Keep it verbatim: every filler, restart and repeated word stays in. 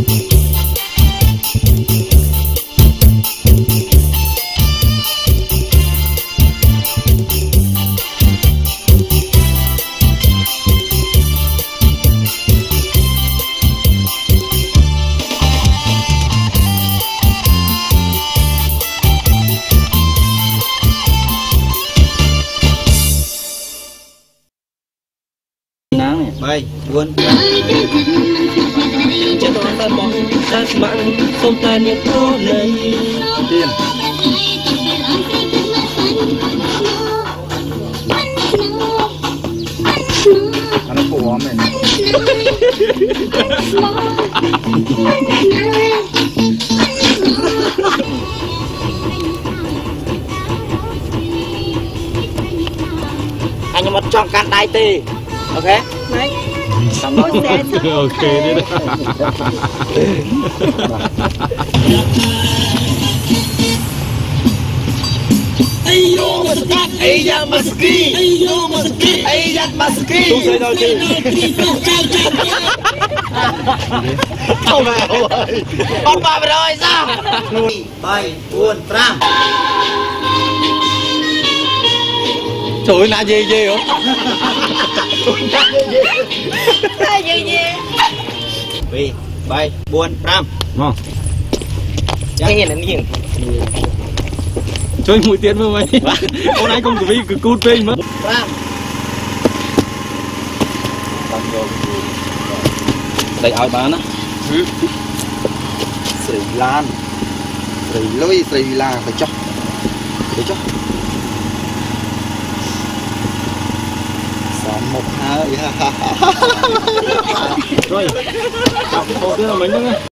Bay buồn chết nó ta bỏ ta mạng không ta niệm cô này tiền nó cổ mày anh một trong can đai tì ok Đấy. ok đấy Ayo masuk, ayo masuk, ayo masuk, ayo masuk tu saya đâu chứ không mà ơi con ba rồi sao bay buồn pram trời ơi nãy gì gì hả Sao gì gì vì bay buồn pram ngon nghe là nghiền chơi mũi tiền với mày hôm nay con của vi cứ cút về mất pram đây ai bán á Sri Lan Sri Lui Sri Lan phải cho phải cho sáu một hai rồi, một đứa là mình nữa.